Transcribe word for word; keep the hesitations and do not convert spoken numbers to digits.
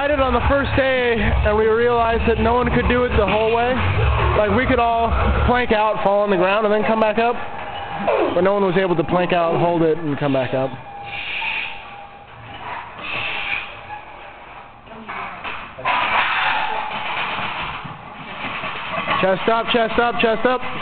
tried it on the first day, and we realized that no one could do it the whole way. Like, we could all plank out, fall on the ground, and then come back up. But no one was able to plank out, hold it, and come back up. Chest up, chest up, chest up.